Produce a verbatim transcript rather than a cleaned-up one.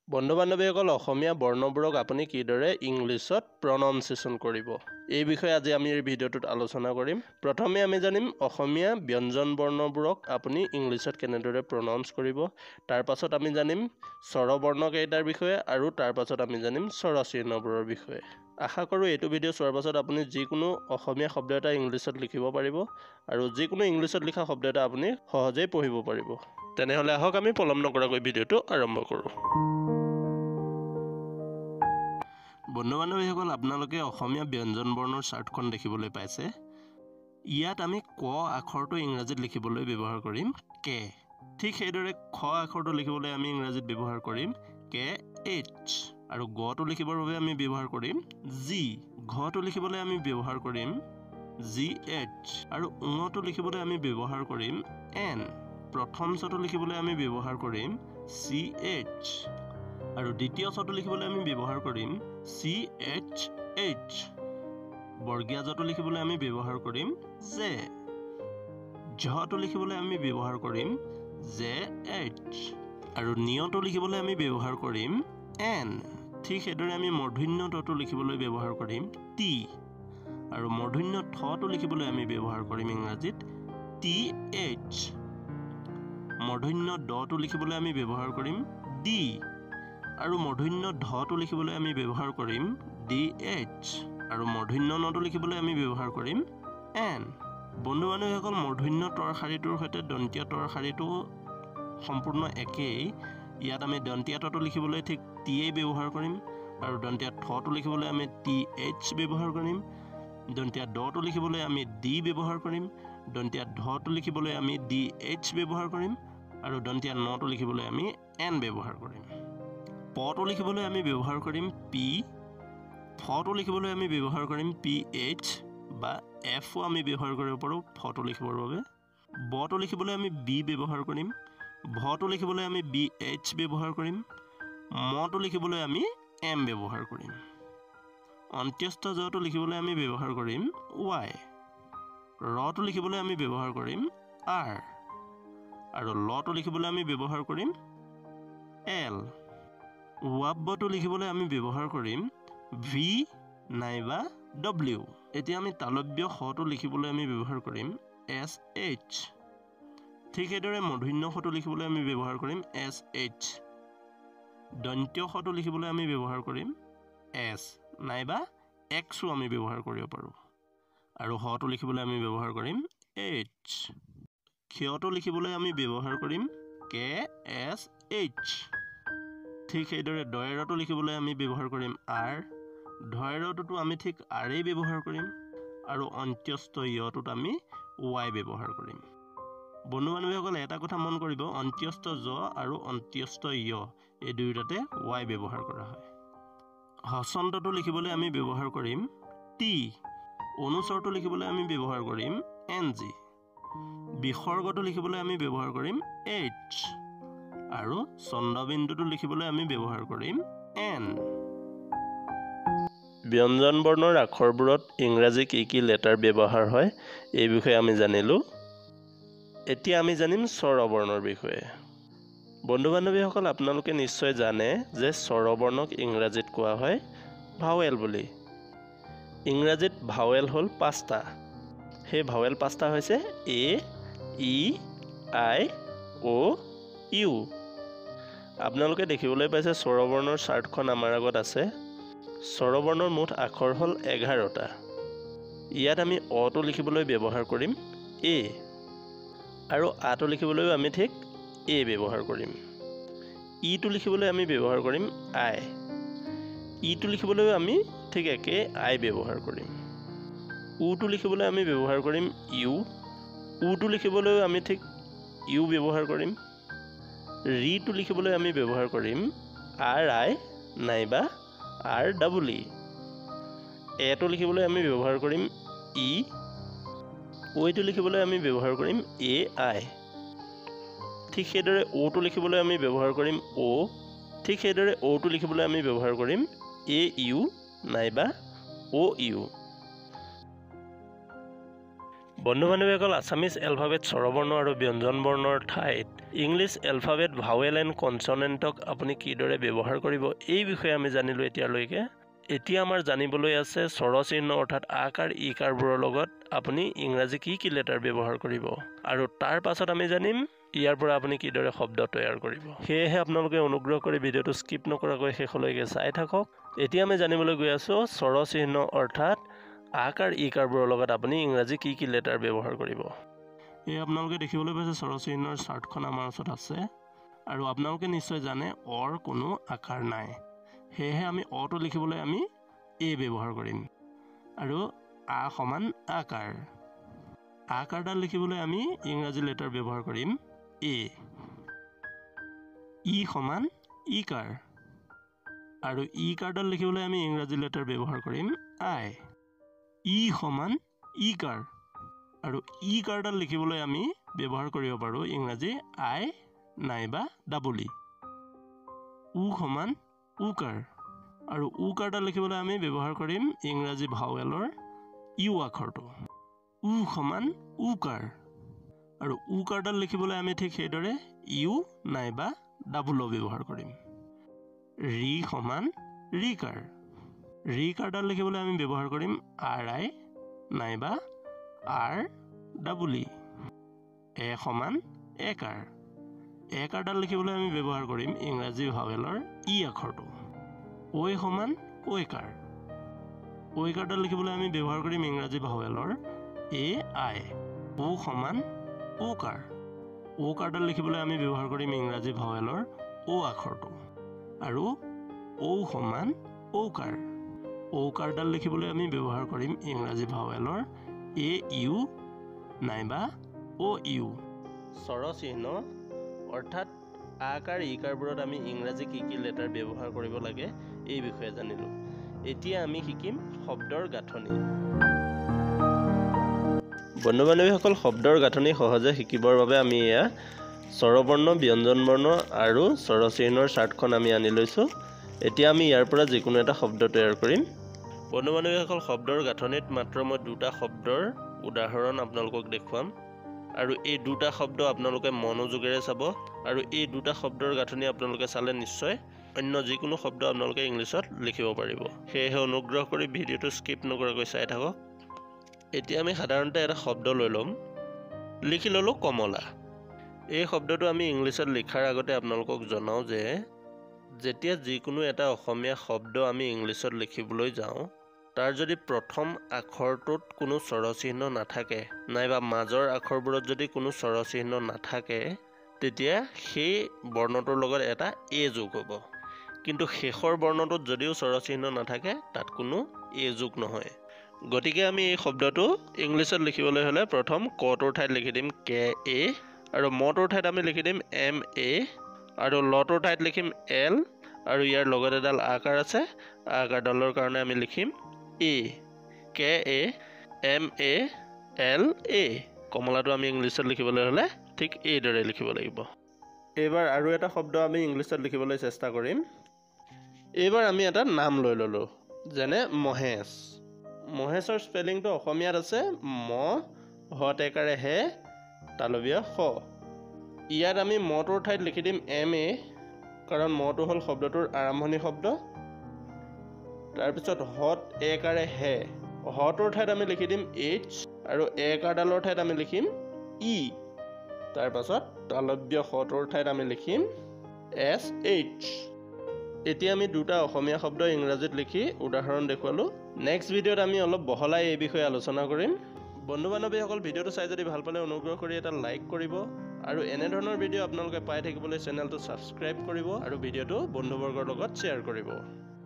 বন্ধু বান্ধৱীসকল অসমীয়া বৰ্ণবোৰক আপুনি কিদৰে ইংলিছত প্ৰনাউন্সিয়েচন কৰিব এই বিষয়ে আজি আমি এই ভিডিঅ'টোত আলোচনা কৰিম। প্ৰথমে আমি জানিম অসমীয়া ব্যঞ্জন বৰ্ণবোৰক আপুনি ইংলিছত কেনেদৰে প্ৰনাউন্স কৰিব। তাৰ পাছত আমি জানিম স্বৰ বৰ্ণ কেইটাৰ বিষয়ে আৰু তাৰ পাছত আমি জানিম স্বৰচিহ্নবোৰৰ বিষয়ে। আশা কৰোঁ এইটো ভিডিঅ' চোৱাৰ পাছত আপুনি যিকোনো অসমীয়া শব্দ এটা ইংলিছত লিখিব পাৰিব আৰু যিকোনো ইংলিছত লিখা শব্দ এটা আপুনি সহজেই পঢ়িব পাৰিব। তেনেহ'লে আহক আমি পলম নকৰাকৈ ভিডিঅ'টো আৰম্ভ কৰোঁ। বন্ধু বান্ধৱীসকল আপোনালোকে অসমীয়া ব্যঞ্জন বৰ্ণৰ চাৰ্টখন দেখিবলৈ পাইছে। ইয়াত আমি ক আখৰটো ইংৰাজীত লিখিবলৈ ব্যৱহাৰ কৰিম কে। ঠিক সেইদৰে খ আখৰটো লিখিবলৈ আমি ইংৰাজীত ব্যৱহাৰ কৰিম কে এইচ আৰু গটো লিখিবৰ বাবে আমি ব্যৱহাৰ কৰিম জি। ঘটো লিখিবলৈ আমি ব্যৱহাৰ কৰিম জি এইচ আৰু ঙটো লিখিবলৈ আমি ব্যৱহাৰ কৰিম এন। প্ৰথম চটো লিখিবলৈ আমি ব্যৱহাৰ কৰিম চি এইচ আৰু দ্বিতীয় চটো লিখিবলৈ আমি ব্যৱহাৰ কৰিম চি এইচ এইচ। বৰ্গীয় জটো লিখিবলৈ আমি ব্যৱহাৰ কৰিম জে। ঝটো লিখিবলৈ আমি ব্যৱহাৰ কৰিম জে এইচ আৰু নিয়টো লিখিবলৈ আমি ব্যৱহাৰ কৰিম এন। ঠিক সেইদৰে আমি মূৰ্ধন্য টটো লিখিবলৈ ব্যৱহাৰ কৰিম টি আৰু মূৰ্ধন্য থটো লিখিবলৈ আমি ব্যৱহাৰ কৰিম ইংৰাজীত টি এইচ। মূৰ্ধন্য ডটো লিখিবলৈ আমি ব্যৱহাৰ কৰিম ডি আৰু মূৰ্ধন্য ধটো লিখিবলৈ আমি ব্যৱহাৰ কৰিম ডি এইচ আৰু মূৰ্ধন্য নটো লিখিবলৈ আমি ব্যৱহাৰ কৰিম এন। বন্ধু বান্ধৱীসকল মূৰ্ধন্য তৰ শাৰীটোৰ সৈতে দন্তীয় তৰ শাৰীটো সম্পূৰ্ণ একেই। ইয়াত আমি দন্তীয় টটো লিখিবলৈ ঠিক টি এ ব্যৱহাৰ কৰিম আৰু দন্তীয় থটো লিখিবলৈ আমি টি এইচ ব্যৱহাৰ কৰিম। দন্তীয় ডটো লিখিবলৈ আমি ডি ব্যৱহাৰ কৰিম। দন্তীয় ধটো লিখিবলৈ আমি ডি এইচ ব্যৱহাৰ কৰিম আৰু দন্তীয় নটো লিখিবলৈ আমি এন ব্যৱহাৰ কৰিম। পটো লিখিবলৈ আমি ব্যৱহাৰ কৰিম পি। ফটো লিখিবলৈ আমি ব্যৱহাৰ কৰিম পি এইচ বা এফও আমি ব্যৱহাৰ কৰিব পাৰোঁ ফটো লিখিবৰ বাবে। বটো লিখিবলৈ আমি বি ব্যৱহাৰ কৰিম। ভটো লিখিবলৈ আমি বি এইচ ব্যৱহাৰ কৰিম। মটো লিখিবলৈ আমি এম ব্যৱহাৰ কৰিম। অন্ত্যস্ত জটো লিখিবলৈ আমি ব্যৱহাৰ কৰিম ৱাই। ৰটো লিখিবলৈ আমি ব্যৱহাৰ কৰিম আৰ আৰু লটো লিখিবলৈ আমি ব্যৱহাৰ কৰিম এল। ৱাব্বটো লিখিবলৈ আমি ব্যৱহাৰ কৰিম ভি নাইবা ডব্লিউ। এতিয়া আমি তালব্য শটো লিখিবলৈ আমি ব্যৱহাৰ কৰিম এছ এইচ। ঠিক সেইদৰে মূৰ্ধন্য শটো লিখিবলৈ আমি ব্যৱহাৰ কৰিম এছ এইচ। দন্ত্য শটো লিখিবলৈ আমি ব্যৱহাৰ কৰিম এছ নাইবা এক্সো আমি ব্যৱহাৰ কৰিব পাৰোঁ আৰু হটো লিখিবলৈ আমি ব্যৱহাৰ কৰিম এইচ। ক্ষটো লিখিবলৈ আমি ব্যৱহাৰ কৰিম কে এছ এইচ। ঠিক সেইদৰে দয়ৰটো লিখিবলৈ আমি ব্যৱহাৰ কৰিম আৰ। ধয়ৰটোতো আমি ঠিক আৰেই ব্যৱহাৰ কৰিম আৰু অন্ত্যস্ত ইয়টোত আমি ৱাই ব্যৱহাৰ কৰিম। বন্ধু বান্ধৱীসকল এটা কথা মন কৰিব, অন্ত্যস্ত জ আৰু অন্ত্যস্ত ইয় এই দুয়োটাতে ৱাই ব্যৱহাৰ কৰা হয়। হচন্তটো লিখিবলৈ আমি ব্যৱহাৰ কৰিম টি। অনুস্বৰটো লিখিবলৈ আমি ব্যৱহাৰ কৰিম এন জি। বিসৰ্গটো লিখিবলৈ আমি ব্যৱহাৰ কৰিম এইচ আৰু চন্দ্ৰবিন্দুটো লিখিবলৈ আমি ব্যৱহাৰ কৰিম এন। ব্যঞ্জন বৰ্ণৰ আখৰবোৰত ইংৰাজী কি কি লেটাৰ ব্যৱহাৰ হয় এই বিষয়ে আমি জানিলোঁ। এতিয়া আমি জানিম স্বৰ বৰ্ণৰ বিষয়ে। বন্ধু বান্ধৱীসকল আপোনালোকে নিশ্চয় জানে যে স্বৰ বৰ্ণক ইংৰাজীত কোৱা হয় ভাৱেল বুলি। ইংৰাজীত ভাৱেল হ'ল পাঁচটা। সেই ভাৱেল পাঁচটা হৈছে এ, ই, আই, অ', ইউ। আপোনালোকে দেখিবলৈ পাইছে স্বৰ বৰ্ণৰ চাৰ্টখন আমাৰ আগত আছে। স্বৰ বৰ্ণৰ মুঠ আখৰ হ'ল এঘাৰটা। ইয়াত আমি অটো লিখিবলৈ ব্যৱহাৰ কৰিম এ আৰু আটো লিখিবলৈও আমি ঠিক এ ব্যৱহাৰ কৰিম। ইটো লিখিবলৈ আমি ব্যৱহাৰ কৰিম আই। ইটো লিখিবলৈও আমি ঠিক একে আই ব্যৱহাৰ কৰিম। উটো লিখিবলৈ আমি ব্যৱহাৰ কৰিম ইউ। উটো লিখিবলৈও আমি ঠিক ইউ ব্যৱহাৰ কৰিম। ৰিটো লিখিবলৈ আমি ব্যৱহাৰ কৰিম আৰ আই নাইবা আৰ ডাবল ই। এটো লিখিবলৈ আমি ব্যৱহাৰ কৰিম ই। ঐটো লিখিবলৈ আমি ব্যৱহাৰ কৰিম এ আই। ঠিক সেইদৰে অ'টো লিখিবলৈ আমি ব্যৱহাৰ কৰিম অ'। ঠিক সেইদৰে অ'টো লিখিবলৈ আমি ব্যৱহাৰ কৰিম এ ইউ নাইবা অ' ইউ। বন্ধু বান্ধৱীসকল আছামিজ এলফাবেট স্বৰবৰ্ণ আৰু ব্যঞ্জন বৰ্ণৰ ঠাইত ইংলিছ এলফাবেট ভাৱেল এণ্ড কনছনেণ্টক আপুনি কিদৰে ব্যৱহাৰ কৰিব এই বিষয়ে আমি জানিলোঁ এতিয়ালৈকে। এতিয়া আমাৰ জানিবলৈ আছে স্বৰচিহ্ন অৰ্থাৎ আকাৰ ইকাৰবোৰৰ লগত আপুনি ইংৰাজী কি কি লেটাৰ ব্যৱহাৰ কৰিব আৰু তাৰ পাছত আমি জানিম ইয়াৰ পৰা আপুনি কিদৰে শব্দ তৈয়াৰ কৰিব। সেয়েহে আপোনালোকে অনুগ্ৰহ কৰি ভিডিঅ'টো স্কিপ নকৰাকৈ শেষলৈকে চাই থাকক। এতিয়া আমি জানিবলৈ গৈ আছোঁ স্বৰচিহ্ন অৰ্থাৎ আকাৰ ইকাৰবোৰৰ লগত আপুনি ইংৰাজী কি কি লেটাৰ ব্যৱহাৰ কৰিব। এই আপোনালোকে দেখিবলৈ পাইছে স্বৰচিহ্নৰ চাৰ্টখন আমাৰ ওচৰত আছে আৰু আপোনালোকে নিশ্চয় জানে অৰ কোনো আকাৰ নাই, সেয়েহে আমি অটো লিখিবলৈ আমি এ ব্যৱহাৰ কৰিম আৰু আ সমান আকাৰ। আকাৰডাল লিখিবলৈ আমি ইংৰাজী লেটাৰ ব্যৱহাৰ কৰিম এ। ই সমান ইকাৰ আৰু ইকাৰডাল লিখিবলৈ আমি ইংৰাজী লেটাৰ ব্যৱহাৰ কৰিম আই। ই সমান ইকাৰ আৰু ইকাৰডাল লিখিবলৈ আমি ব্যৱহাৰ কৰিব পাৰোঁ ইংৰাজী আই নাইবা ডাবল ই। উ সমান উকাৰ আৰু উকাৰডাল লিখিবলৈ আমি ব্যৱহাৰ কৰিম ইংৰাজী ভাৱেলৰ ইউ আখৰটো। উ সমান উকাৰ আৰু উকাৰডাল লিখিবলৈ আমি ঠিক সেইদৰে ইউ নাইবা ডাবল অ ব্যৱহাৰ কৰিম। ৰি সমান ৰিকাৰ, ৰিকাৰডাল লিখিবলৈ আমি ব্যৱহাৰ কৰিম আৰ আই নাইবা আৰ ডাবল ই। এ সমান একাৰ, একাৰডাল লিখিবলৈ আমি ব্যৱহাৰ কৰিম ইংৰাজী ভাৱেলৰ ই আখৰটো। ঐ সমান ঐকাৰ, ঐকাৰডাল লিখিবলৈ আমি ব্যৱহাৰ কৰিম ইংৰাজী ভাৱেলৰ এ আই। ও সমান ওকাৰ, ওকাৰডাল লিখিবলৈ আমি ব্যৱহাৰ কৰিম ইংৰাজী ভাৱেলৰ ও আখৰটো আৰু ঔ সমান ঔকাৰ, ঔকাৰডাল লিখিবলৈ আমি ব্যৱহাৰ কৰিম ইংৰাজী ভাৱেলৰ এ ইউ নাইবা অ ইউ। স্বৰচিহ্ন অৰ্থাৎ আকাৰ ইকাৰবোৰত আমি ইংৰাজী কি কি লেটাৰ ব্যৱহাৰ কৰিব লাগে এই বিষয়ে জানিলোঁ। এতিয়া আমি শিকিম শব্দৰ গাঁথনি। বন্ধু বান্ধৱীসকল, শব্দৰ গাঁথনি সহজে শিকিবৰ বাবে আমি এয়া স্বৰবৰ্ণ, ব্যঞ্জন বৰ্ণ আৰু স্বৰচিহ্নৰ চাৰ্টখন আমি আনি লৈছোঁ। এতিয়া আমি ইয়াৰ পৰা যিকোনো এটা শব্দ তৈয়াৰ কৰিম। বন্ধু বান্ধৱীসকল, শব্দৰ গাঁথনিত মাত্ৰ মই দুটা শব্দৰ উদাহৰণ আপোনালোকক দেখুৱাম আৰু এই দুটা শব্দ আপোনালোকে মনোযোগেৰে চাব আৰু এই দুটা শব্দৰ গাঁথনি আপোনালোকে চালে নিশ্চয় অন্য যিকোনো শব্দ আপোনালোকে ইংলিছত লিখিব পাৰিব। সেয়েহে অনুগ্ৰহ কৰি ভিডিঅ'টো স্কিপ নকৰাকৈ চাই থাকক। এতিয়া আমি সাধাৰণতে এটা শব্দ লৈ ল'ম। লিখি ল'লোঁ কমলা। এই শব্দটো আমি ইংলিছত লিখাৰ আগতে আপোনালোকক জনাওঁ যে যেতিয়া যিকোনো এটা অসমীয়া শব্দ আমি ইংলিছত লিখিবলৈ যাওঁ তাৰ যদি প্ৰথম আখৰটোত কোনো স্বৰচিহ্ন নাথাকে নাইবা মাজৰ আখৰবোৰত যদি কোনো স্বৰচিহ্ন নাথাকে তেতিয়া সেই বৰ্ণটোৰ লগত এটা এ যোগ হ'ব, কিন্তু শেষৰ বৰ্ণটোত যদিও স্বৰচিহ্ন নাথাকে তাত কোনো এ যোগ নহয়। গতিকে আমি এই শব্দটো ইংলিছত লিখিবলৈ হ'লে প্ৰথম কটোৰ ঠাইত লিখি দিম কে এ আৰু মটোৰ ঠাইত আমি লিখি দিম এম এ আৰু লটোৰ ঠাইত লিখিম এল আৰু ইয়াৰ লগত এডাল আকাৰ আছে, আকাৰডালৰ কাৰণে আমি লিখিম এ। কে এ এম এ এল এ। কমলাটো আমি ইংলিছত লিখিবলৈ হ'লে ঠিক এইদৰে লিখিব লাগিব। এইবাৰ আৰু এটা শব্দ আমি ইংলিছত লিখিবলৈ চেষ্টা কৰিম। এইবাৰ আমি এটা নাম লৈ ল'লোঁ, যেনে মহেশ। মহেশৰ স্পেলিংটো অসমীয়াত আছে ম হত একাৰে হে তালবীয় স। ইয়াত আমি মটোৰ ঠাইত লিখি দিম এম এ, কাৰণ মটো হ'ল শব্দটোৰ আৰম্ভণি শব্দ। তাৰপিছত হত একাৰে হে, হটোৰ ঠাইত আমি লিখি দিম এইচ আৰু একাৰডালৰ ঠাইত আমি লিখিম ই। তাৰপাছত তালব্য হটোৰ ঠাইত আমি লিখিম এছ এইচ। এতিয়া আমি দুটা অসমীয়া শব্দ ইংৰাজীত লিখি উদাহৰণ দেখুৱালোঁ। নেক্সট ভিডিঅ'ত আমি অলপ বহলাই এই বিষয়ে আলোচনা কৰিম। বন্ধু বান্ধৱীসকল, ভিডিঅ'টো চাই যদি ভাল পালে অনুগ্ৰহ কৰি এটা লাইক কৰিব আৰু এনেধৰণৰ ভিডিঅ' আপোনালোকে পাই থাকিবলৈ চেনেলটো ছাবস্ক্ৰাইব কৰিব আৰু ভিডিঅ'টো বন্ধুবৰ্গৰ লগত শ্বেয়াৰ কৰিব।